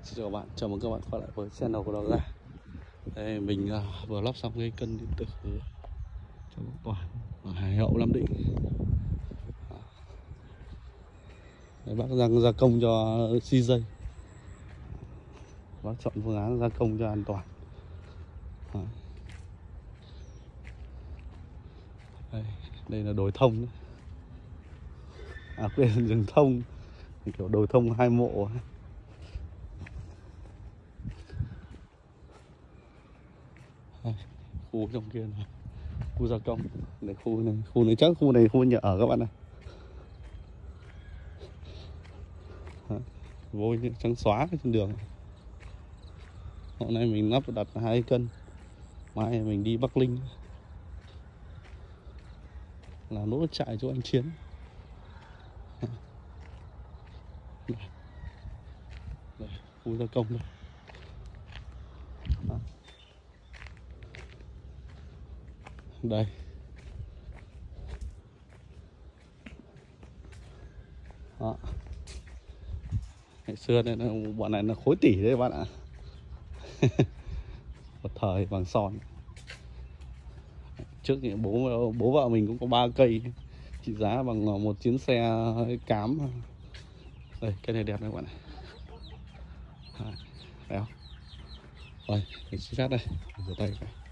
Xin chào các bạn, chào mừng các bạn quay lại với channel của Đó Ga. Đây, mình vừa lắp xong cái cân điện tử cho Toàn ở Hải Hậu, Nam Định. Đấy, bác đang gia công cho CJ. Bác chọn phương án gia công cho an toàn. Đây là đồi thông đấy. Quên, rừng thông, kiểu đồi thông hai mộ. Khu trong kia này, khu gia công. Đây, khu này chắc khu này khu nhà ở các bạn này. Vôi trắng xóa trên đường. Hôm nay mình lắp đặt 2 cân, mai mình đi Bắc Linh là nốt trại chỗ anh Chiến. Đây, khu gia công đây. Đây. Đó. Ngày xưa này, bọn này là khối tỷ đấy các bạn ạ. Một thời vàng son. Trước thì bố vợ mình cũng có 3 cây trị giá bằng một chuyến xe cám. Đây, cái này đẹp đấy các bạn này. Đẹp không? Rồi, mình xin phép đây, rửa tay cái.